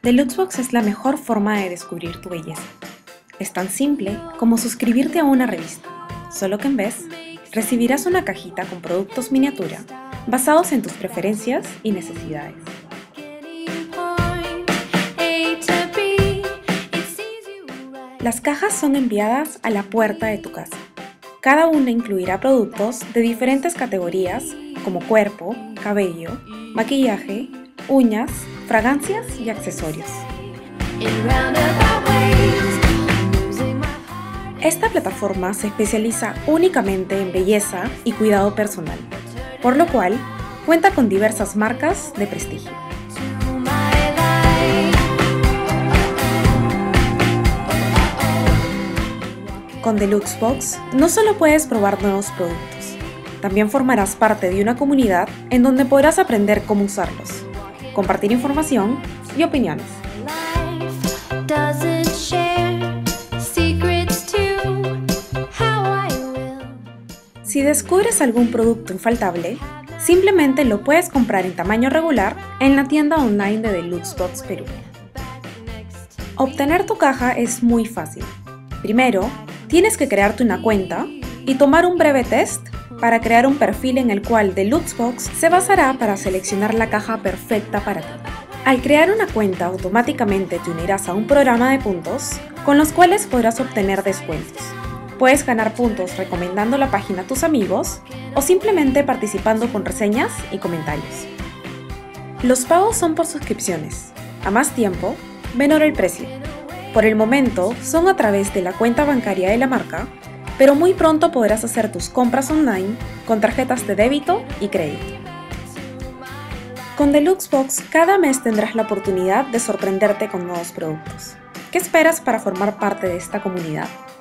Deluxebox es la mejor forma de descubrir tu belleza. Es tan simple como suscribirte a una revista, solo que en vez, recibirás una cajita con productos miniatura basados en tus preferencias y necesidades. Las cajas son enviadas a la puerta de tu casa. Cada una incluirá productos de diferentes categorías como cuerpo, cabello, maquillaje, uñas, fragancias y accesorios. Esta plataforma se especializa únicamente en belleza y cuidado personal, por lo cual cuenta con diversas marcas de prestigio. Con Deluxebox no solo puedes probar nuevos productos, también formarás parte de una comunidad en donde podrás aprender cómo usarlos, compartir información y opiniones. Si descubres algún producto infaltable, simplemente lo puedes comprar en tamaño regular en la tienda online de Deluxebox Perú. Obtener tu caja es muy fácil. Primero, tienes que crearte una cuenta y tomar un breve test para crear un perfil en el cual Deluxebox se basará para seleccionar la caja perfecta para ti. Al crear una cuenta, automáticamente te unirás a un programa de puntos con los cuales podrás obtener descuentos. Puedes ganar puntos recomendando la página a tus amigos o simplemente participando con reseñas y comentarios. Los pagos son por suscripciones. A más tiempo, menor el precio. Por el momento, son a través de la cuenta bancaria de la marca, pero muy pronto podrás hacer tus compras online con tarjetas de débito y crédito. Con Deluxebox, cada mes tendrás la oportunidad de sorprenderte con nuevos productos. ¿Qué esperas para formar parte de esta comunidad?